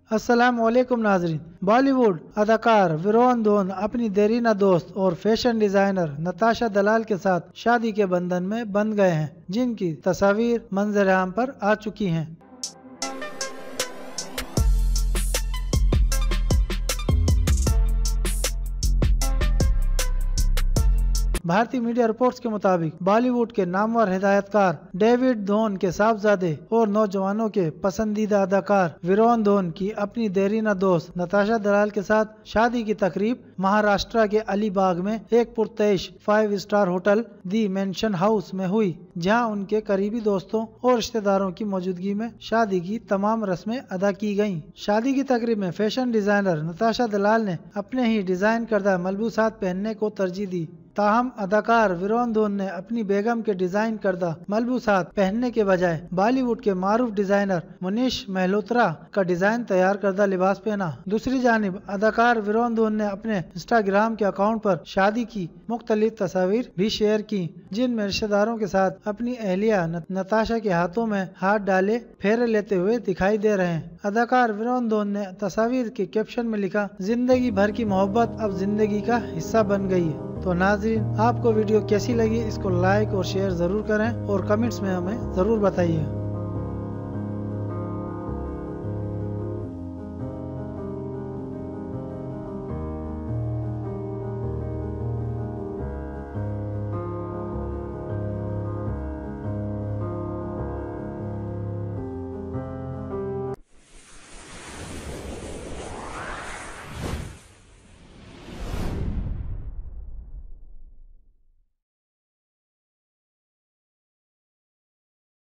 अस्सलाम वालेकुम नाजरीन। बॉलीवुड अदाकार विरोन धवन अपनी देरीना दोस्त और फैशन डिजाइनर नताशा दलाल के साथ शादी के बंधन में बंध गए हैं, जिनकी तस्वीर मंजर आम पर आ चुकी हैं। भारतीय मीडिया रिपोर्ट्स के मुताबिक बॉलीवुड के नामवर हिदायतकार डेविड धवन के साहबजादे और नौजवानों के पसंदीदा अदाकार विरोन धवन की अपनी देरीना दोस्त नताशा दलाल के साथ शादी की तकरीब महाराष्ट्र के अलीबाग में एक पुरतैश 5 star hotel the Mansion House में हुई, जहां उनके करीबी दोस्तों और रिश्तेदारों की मौजूदगी में शादी की तमाम रस्में अदा की गयी। शादी की तकरीब में फैशन डिजाइनर नताशा दलाल ने अपने ही डिजाइन करदा मलबूसात पहनने को तरजीह दी। ताहम अदाकार विरोन धवन ने अपनी बेगम के डिजाइन करदा मलबूसात पहनने के बजाय बॉलीवुड के मारूफ डिजाइनर मनीष मल्होत्रा का डिजाइन तैयार करदा लिबास पहना। दूसरी जानिब अदाकार विरोन धवन ने अपने इंस्टाग्राम के अकाउंट पर शादी की मुख्तलिफ तस्वीर भी शेयर की, जिनमें रिश्तेदारों के साथ अपनी अहलिया नताशा के हाथों में हाथ डाले फेरे लेते हुए दिखाई दे रहे हैं। अदाकार विरोन धवन ने तस्वीर के कैप्शन में लिखा, जिंदगी भर की मोहब्बत अब जिंदगी का हिस्सा बन गई है। तो नाज़रीन, आपको वीडियो कैसी लगी इसको लाइक और शेयर जरूर करें और कमेंट्स में हमें जरूर बताइए।